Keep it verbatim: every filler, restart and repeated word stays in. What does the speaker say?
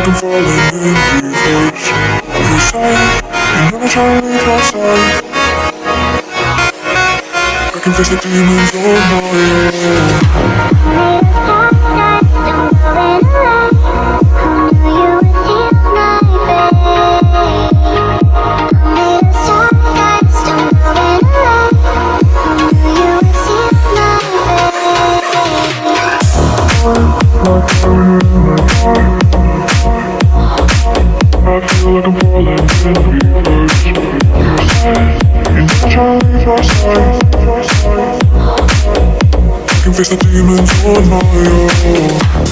I'm falling in reverse. You say you never try to leave your side. I can face the demons on my own. I feel like I'm falling in reverse. You never try to leave your side. I can face the demons on my own.